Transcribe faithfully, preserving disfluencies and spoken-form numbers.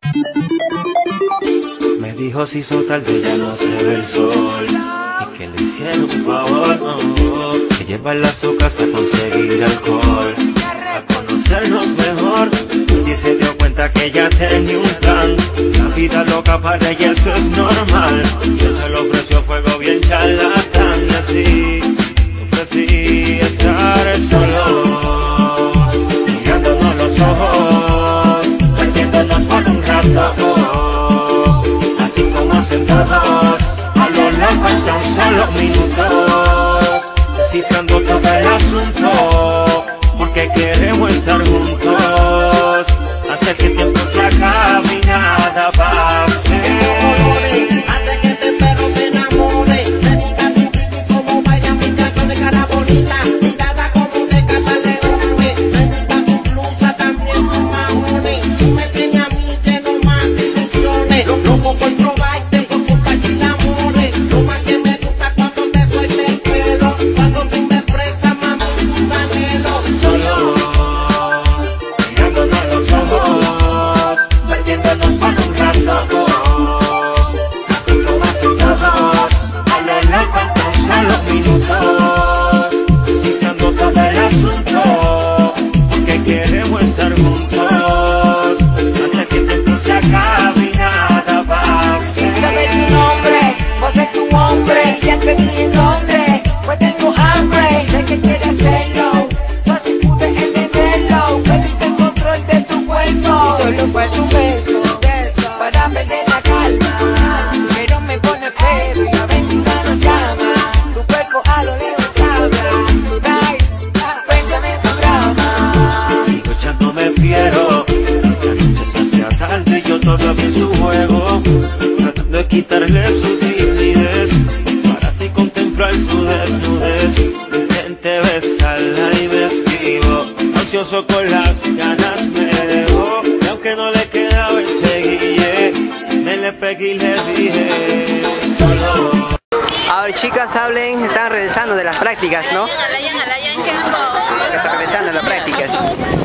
Me dijo si hizo tarde ya no se ve el sol y que le hicieron un favor, oh, que llevarla a su casa a conseguir alcohol, a conocernos mejor. Y se dio cuenta que ella tenía un plan, la vida loca para ella eso es normal. Yo se lo ofreció fuego bien charlatán y así ofrecí estar solo, mirándonos los ojos, perdiéndonos por un rato, así como hacen todos, a lo loco en tan solo minutos, descifrando todo el asunto, porque queremos estar juntos, antes que el tiempo se acabe y nada pase. Hace que este perro se enamore, me gusta tu pico como baila mi canción de cara bonita, pintada como de casa leones, me gusta tu blusa también tus maones, tú me tienes a mí lleno más de ilusiones, loco por probarte, por compartir amores, lo más que me gusta cuando te suelta el pelo, cuando tú me expresas mami tus anhelos, solo Mirándonos los ojos, perdiéndonos por un rato, así como hacen todos, a lo loco en tan solo minutos, descifrando todo el asunto, porque queremos estar juntos, antes que el tiempo se acabe y nada pase. Dígame tu nombre, vos es tu hombre, ya te vi en Londres, pues tengo hambre, sé que quieres hacerlo, fácil pude entenderlo, perdiste el control de tu cuerpo, y solo fue tu beso, para perder la calma, pero me pone pedo y la aventura nos llama, tu cuerpo a lo lejos habla, ay, cuéntame tu drama. Sigo echándome fiero, la noche se hacía tarde y yo todavía en su juego, tratando de quitarle su timidez, para así contemplar su desnudez. Intenté besarla y me esquivo, ansioso con las ganas me dejó, y aunque no le quedaba el seguille, me le pegué y le dije solo. Ahora chicas, hablen, están regresando de las prácticas, ¿no? Alayan, Alayan, Alayan, ¿qué? Están regresando de las prácticas.